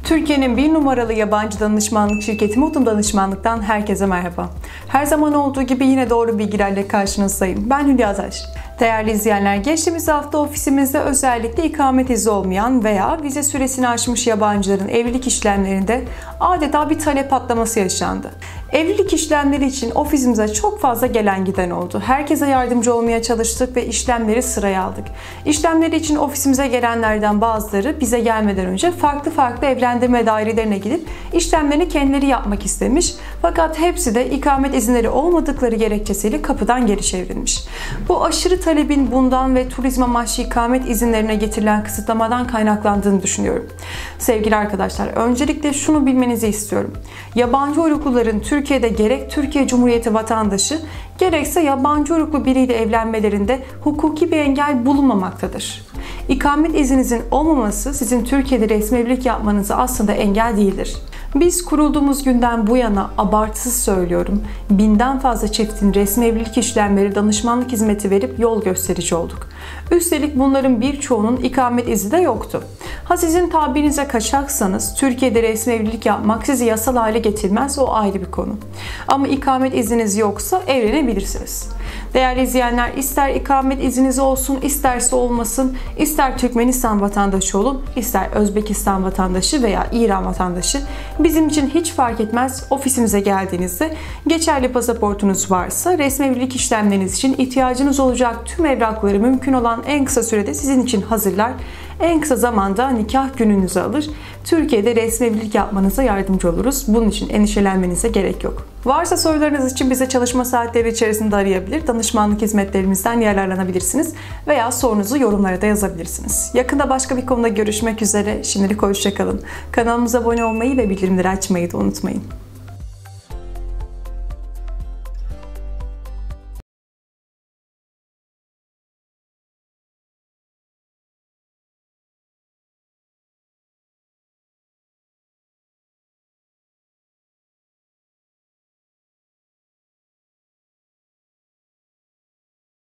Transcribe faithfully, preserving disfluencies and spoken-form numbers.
Türkiye'nin bir numaralı yabancı danışmanlık şirketi Mutum Danışmanlık'tan herkese merhaba. Her zaman olduğu gibi yine doğru bilgilerle karşınızdayım. Ben Hülya Taş. Değerli izleyenler, geçtiğimiz hafta ofisimizde özellikle ikamet izni olmayan veya vize süresini aşmış yabancıların evlilik işlemlerinde adeta bir talep patlaması yaşandı. Evlilik işlemleri için ofisimize çok fazla gelen giden oldu. Herkese yardımcı olmaya çalıştık ve işlemleri sıraya aldık. İşlemleri için ofisimize gelenlerden bazıları bize gelmeden önce farklı farklı evlendirme dairelerine gidip işlemlerini kendileri yapmak istemiş. Fakat hepsi de ikamet izinleri olmadıkları gerekçesiyle kapıdan geri çevrilmiş. Bu aşırı talebin bundan ve turizm amaçlı ikamet izinlerine getirilen kısıtlamadan kaynaklandığını düşünüyorum. Sevgili arkadaşlar, öncelikle şunu bilmenizi istiyorum. Yabancı uyrukluların Türkiye'de gerek Türkiye Cumhuriyeti vatandaşı gerekse yabancı uyruklu biriyle evlenmelerinde hukuki bir engel bulunmamaktadır. İkamet izninizin olmaması sizin Türkiye'de resmi evlilik yapmanıza aslında engel değildir. Biz kurulduğumuz günden bu yana, abartısız söylüyorum, binden fazla çiftin resmi evlilik işlemleri danışmanlık hizmeti verip yol gösterici olduk. Üstelik bunların birçoğunun ikamet izni de yoktu. Ha sizin tabirinize kaçaksanız Türkiye'de resmi evlilik yapmak sizi yasal hale getirmez, o ayrı bir konu. Ama ikamet izniniz yoksa evlenebilirsiniz. Değerli izleyenler, ister ikamet izniniz olsun, isterse olmasın, ister Türkmenistan vatandaşı olun, ister Özbekistan vatandaşı veya İran vatandaşı, bizim için hiç fark etmez. Ofisimize geldiğinizde geçerli pasaportunuz varsa resmi evlilik işlemleriniz için ihtiyacınız olacak tüm evrakları mümkün olan en kısa sürede sizin için hazırlar. En kısa zamanda nikah gününüzü alır. Türkiye'de resmi evlilik yapmanıza yardımcı oluruz. Bunun için endişelenmenize gerek yok. Varsa sorularınız için bize çalışma saatleri içerisinde arayabilir, danışmanlık hizmetlerimizden yararlanabilirsiniz veya sorunuzu yorumlara da yazabilirsiniz. Yakında başka bir konuda görüşmek üzere. Şimdilik hoşça kalın. Kanalımıza abone olmayı ve bildirimleri açmayı da unutmayın.